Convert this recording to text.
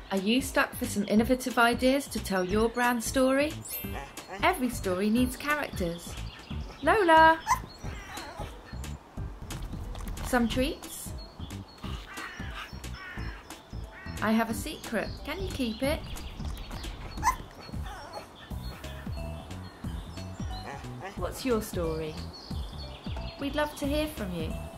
Are you stuck for some innovative ideas to tell your brand story? Every story needs characters. Lola! Some treats? I have a secret. Can you keep it? What's your story? We'd love to hear from you.